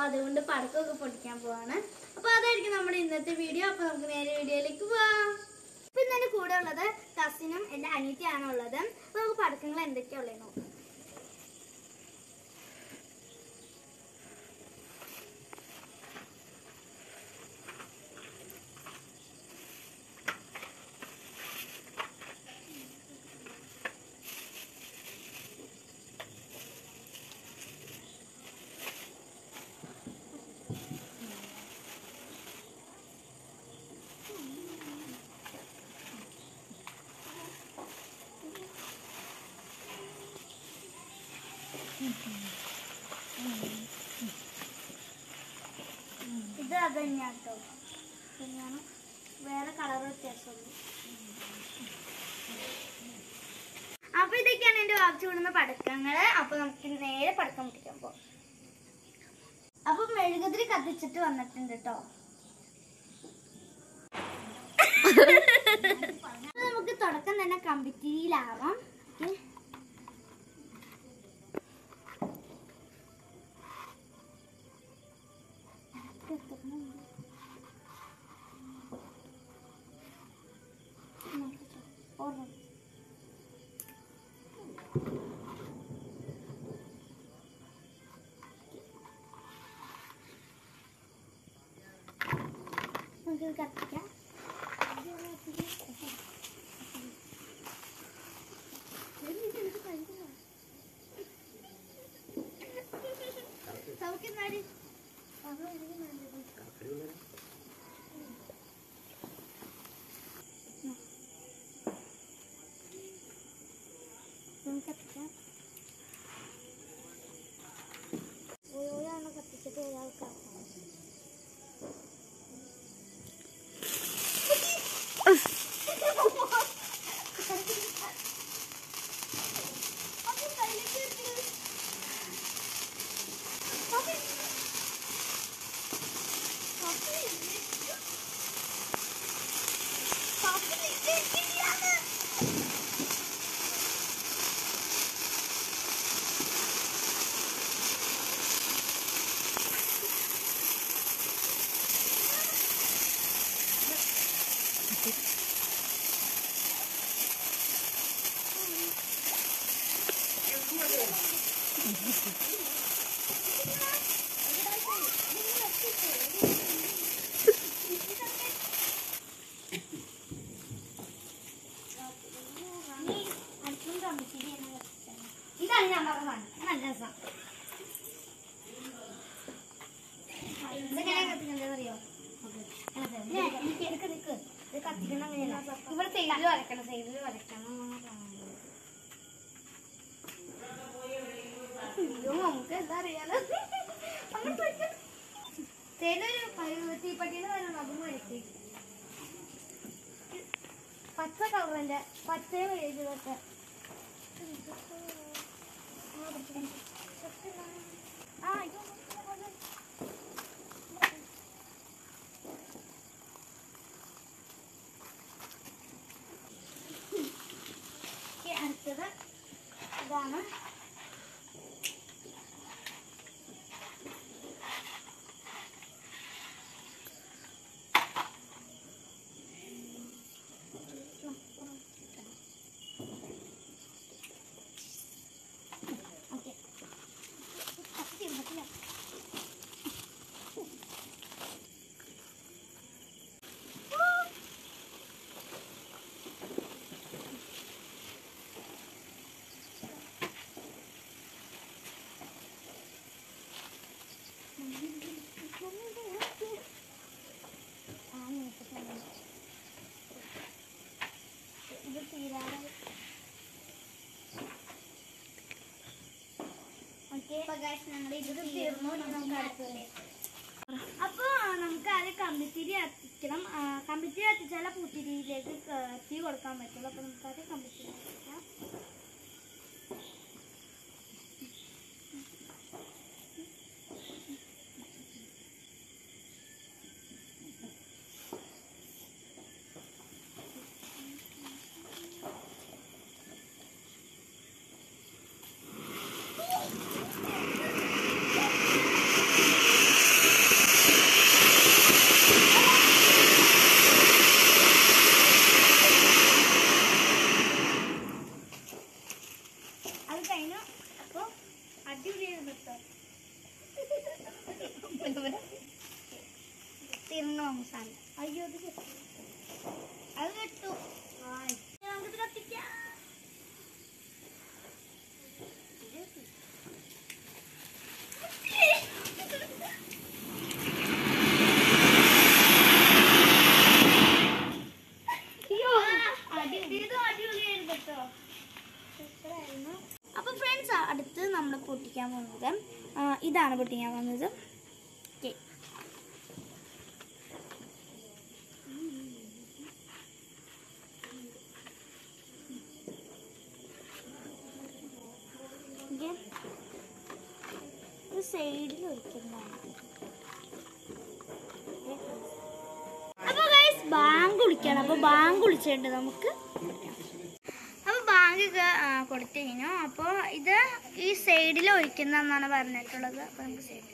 അതുകൊണ്ട് പടക്കമൊക്കെ പൊട്ടിക്കാൻ പോവാണ്. അപ്പോൾ അതായിരിക്കും നമ്മുടെ ഇന്നത്തെ വീഡിയോ. അപ്പോൾ നമുക്ക് നേരെ വീഡിയോയിലേക്ക് പോവാം. ഇപ്പം ഇന്നെ കൂടെ ഉള്ളത് കസിനും എൻ്റെ അനിയത്തിയാണ് ഉള്ളത്. അപ്പോൾ നമുക്ക് പടക്കങ്ങൾ എന്തൊക്കെയാണ് ഉള്ളത് നോക്കാം. ഇത് അത് തന്നെയാണ് കേട്ടോ. തന്നെയാണ്, വേറെ കളർ വ്യത്യാസമുള്ളൂ. അപ്പൊ ഇതൊക്കെയാണ് എൻ്റെ വാങ്ങിച്ചു കൊടുക്കുന്ന പടക്കങ്ങൾ. അപ്പൊ നമുക്ക് നേരെ പടക്കം പൊട്ടിക്കാൻ പോകാം. അപ്പൊ മെഴുകുതിരി കത്തിച്ചിട്ട് വന്നിട്ടുണ്ട് കേട്ടോ. നമുക്ക് തുടക്കം തന്നെ കമ്പിത്തിരിയിലാവാം. നമുക്ക് കത്തിക്കാം. ഓരോരാണ് കത്തിച്ചിട്ട് ഒരാൾക്കാണ്. ഇതാണ് ഞാൻ പറഞ്ഞത്. നല്ല രസം. ഇതെങ്ങനെ കത്തിക്കണ്ടത് അറിയോ? എനിക്ക് നിൽക്ക്. ഇത് കത്തിക്കണം അങ്ങനെയല്ല. ഇവിടെ സൈഡിൽ വരക്കണം, സൈഡിൽ വരക്കണം. നമുക്ക് എന്താ അറിയാലോ. തേനൊരു തീപ്പട്ടീന്ന് വരണം. അതും വരയ്ക്ക്. പച്ച കളറിന്റെ പച്ചയും എഴുതിയതൊക്കെ അടുത്തത് ഇതാണ്. അപ്പൊ നമുക്ക് ആദ്യം കമ്പിത്തിരി കത്തിക്കണം. കമ്പിത്തിരി കത്തിച്ചാൽ പൂത്തിരിയിലേക്ക് തീ കൊടുക്കാൻ പറ്റുള്ളൂ. അപ്പൊ നമുക്ക് ആദ്യം കമ്പിത്തിരി കത്തിക്കാം. കത്തിക്കുന്നു. അപ്പോൾ ഫ്രണ്ട്സ്, അടുത്ത് നമ്മൾ പൊട്ടിക്കാൻ പോകുന്നത് ഇതാണ് പൊട്ടിക്കാൻ പോകുന്നത്. ഓക്കെ, സൈഡിൽ ഒഴിക്കുന്നതാണ്. അപ്പോൾ ഗൈസ് ബാങ്ക് വിളിക്കണം. അപ്പോൾ ബാങ്ക് വിളിച്ചിട്ടുണ്ട് നമുക്ക്. അപ്പോൾ ബാങ്ക് കൊടുത്തു കഴിഞ്ഞു. അപ്പോൾ ഇത് ഈ സൈഡിൽ ഒഴിക്കുന്ന എന്നാണ് പറഞ്ഞിട്ടുള്ളത്. അപ്പോൾ നമുക്ക് സൈഡിൽ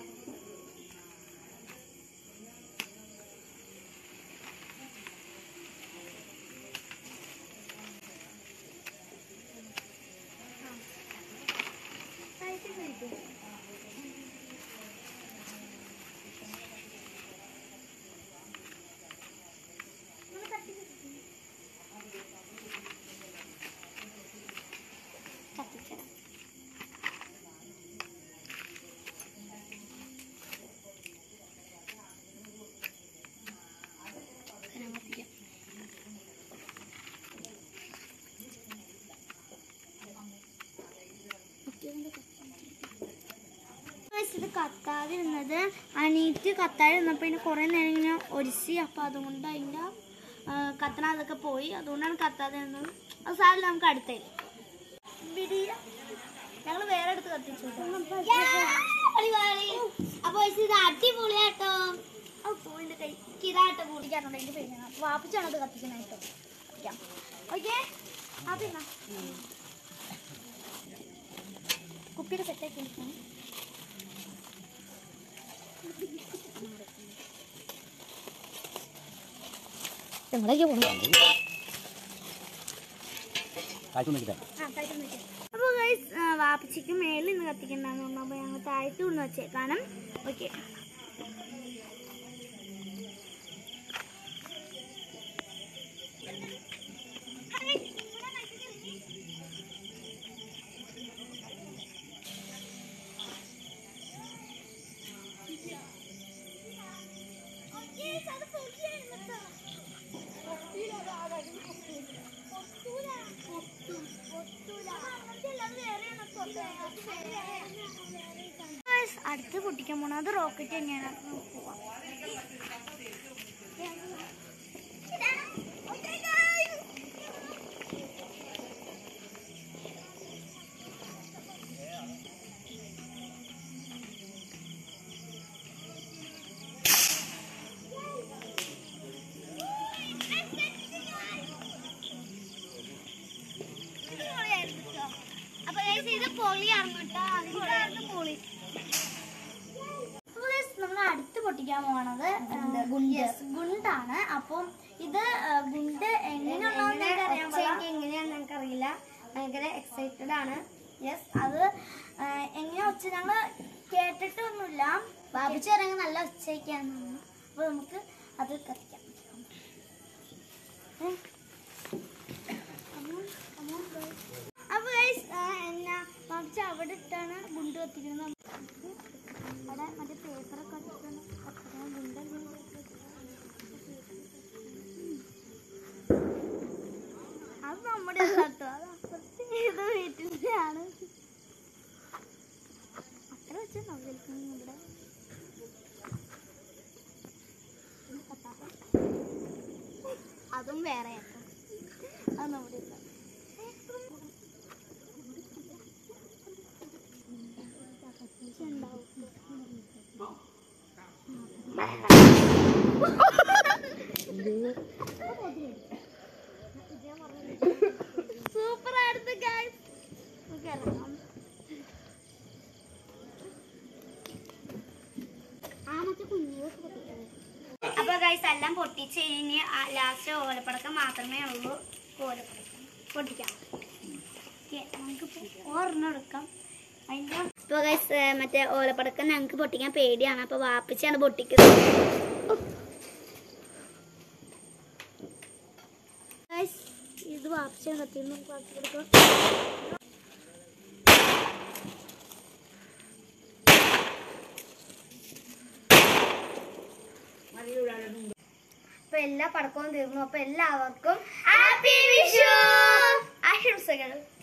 ഇത് കത്താതിരുന്നത് അനീറ്റ് കത്താതിരുന്നപ്പോൾ ഇതിന് കുറേ നേരം ഇങ്ങനെ ഒരിಸಿ. അപ്പോൾ അതുകൊണ്ട് അതിൻ്റെ കത്തണ അതൊക്കെ പോയി. അതുകൊണ്ടാണ് കത്താതിരുന്നത്. അത് സാറില്ല, നമുക്ക് അടുത്തേ ഞങ്ങൾ വേറെ അടുത്ത് കത്തിച്ചു. അപ്പോൾ ഇത് അടിപൊളിയാട്ടോ. എൻ്റെ കൈക്ക് ഇതായിട്ട് പൊളിക്കാറുണ്ട്. എൻ്റെ പേര് വാപ്പിച്ചാണ് അത് കത്തിക്കാനായിട്ടോ. ഓക്കെ, അതെന്നാ കുപ്പിയുടെ സെറ്റാക്കി എടുക്കണം. അപ്പോൾ ഗൈസ്, വാപ്പച്ചിക്ക് മേളിൽ നിന്ന് കത്തിക്കണ്ടെന്ന് പറഞ്ഞു. അപ്പോൾ ഞങ്ങൾ താഴത്ത് കൊണ്ട് വെച്ചേക്കാനും. ഓക്കെ, അടുത്ത് പൊട്ടിക്കാൻ പോണത് അത് റോക്കറ്റ് തന്നെയാണ്. പോവാം. ഇത് പൊളിയാണ് കേട്ടോ. അതിന്റെ പൊളി. നമ്മൾ അടുത്ത് പൊട്ടിക്കാൻ പോണത് ഗുണ്ടാണ്. അപ്പം ഇത് ഗുണ്ട് എങ്ങനെയാണെന്ന് ഞങ്ങൾക്കറിയില്ല. ഭയങ്കര എക്സൈറ്റഡ് ആണ്. യെസ്, അത് എങ്ങനെയാ ഒച്ച ഞങ്ങൾ കേട്ടിട്ടൊന്നുമില്ല. ബാബിച്ച് ഇറങ്ങി നല്ല ഒച്ചയ്ക്കാണ്. അപ്പോൾ നമുക്ക് അത് കത്തിക്കാം. അപ്പോൾ എന്നാ ബാബിച്ച് അവിടെ ഇട്ടാണ് ഗുണ്ട് കത്തിക്കുന്നത്. അവിടെ മറ്റേ പേപ്പറൊക്കെ കത്തിക്കണം. ഗുണ്ട അത് നമ്മുടെ കേട്ടോ. അത് അപ്പുറത്ത് ഏതോ വീട്ടിൻ്റെ ആണ്. അത്ര വെച്ചാൽ നവൽക്കുന്നു ഇവിടെ. അതും വേറെ ആട്ടോ. അത് നമ്മുടെ ഇല്ല. സൂപ്പർ ആയിരുന്നു ഗൈസ്. അപ്പൊ ഗൈസ് എല്ലാം പൊട്ടിച്ച് കഴിഞ്ഞ് ലാസ്റ്റ് ഓലപ്പടക്കം മാത്രമേ ഉള്ളൂ. ഓലപ്പടക്കം പൊട്ടിക്കാം. നമുക്ക് ഒരെണ്ണം എടുക്കാം. അതിൻ്റെ ഇപ്പോൾ ഗൈസ് മറ്റേ ഓലപ്പടക്കം ഞങ്ങൾക്ക് പൊട്ടിക്കാൻ പേടിയാണ്. അപ്പോൾ വാപ്പിച്ചാണ് പൊട്ടിക്കുന്നത്. ഗൈസ് ഇത് വാപ്പിച്ചാണ് കത്തിന്ന് കൊടുക്കാം. അപ്പോൾ എല്ലാ പടക്കവും തീർന്നു. അപ്പോൾ എല്ലാവർക്കും ഹാപ്പി വിഷു ആശംസകൾ.